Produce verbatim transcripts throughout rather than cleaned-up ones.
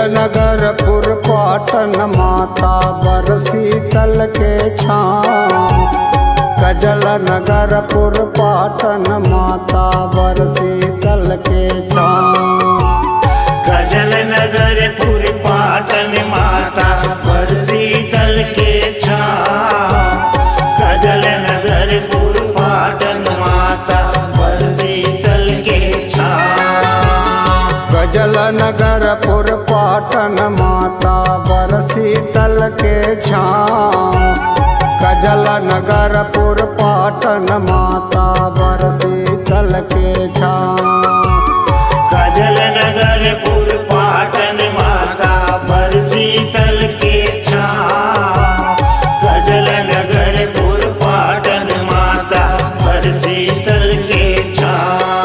नगरपुर पाटन माता बरसी तल के छाँव। कजल नगरपुर पाटन माता बरसी तल के छाँव। कजल नगरपुर पाटन माता बरसी तल के छाँव। कजल नगरपुर पाटन माता बरसी तल के छाँव। कजल नगरपुर पाटन माता बरसी तल के छाँव। कजल नगरपुर पाटन माता बरसी तल के छाँव। कजल नगरपुर पाटन माता बरसी तल के छाँव। कजल नगरपुर पाटन माता बरसी तल के छाँव।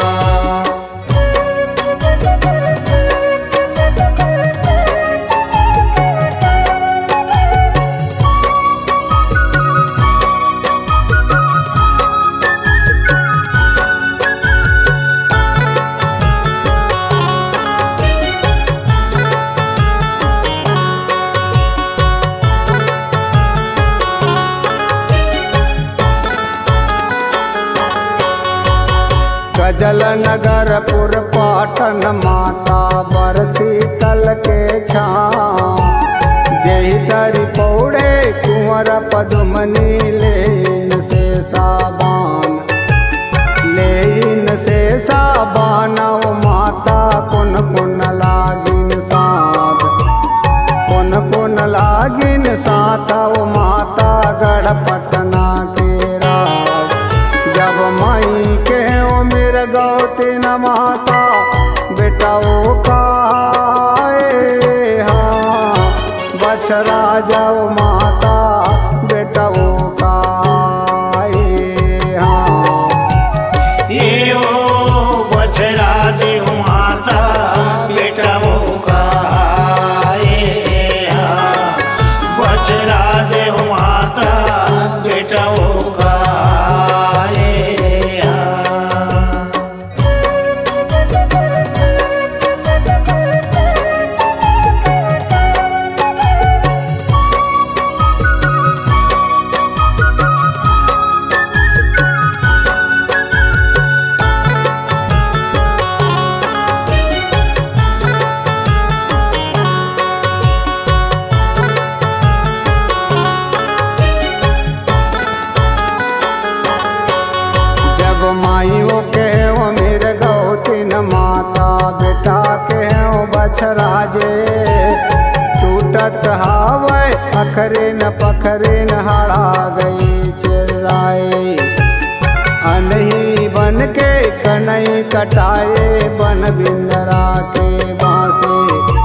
कजल नगरपुर पाटन माता बरसी तल के छाँव। जही तरी पौड़े कुंवर पदुमनी लेन से साबान। लेन से साबान माता कुन कुन लागिन साथ। कुन कुन लागिन साथ माता गढ़ पटना के राज। जब माई के मेरे गौती न माता बेटा वो काए। हाँ बछरा जाओ माता बेटा वो काए। हाँ ये ओ बछरा जो माता बेटा वो काए। हाँ बछरा जो माता बेटा वो माइयों के हो मेरे गौती न माता बेटा के हो बछराजे। टूटत हावे अखरे न पखरे न हड़ा गई चिराए। अनही बन के कनई कटाए बन बिंदरा के बांसे।